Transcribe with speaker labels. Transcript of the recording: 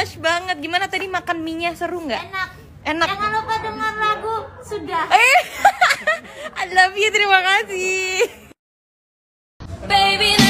Speaker 1: much banget. Gimana tadi makan mie-nya, seru nggak? Enak.
Speaker 2: Jangan lupa dengar lagu Sudah.
Speaker 1: I love you, terima kasih. Baby.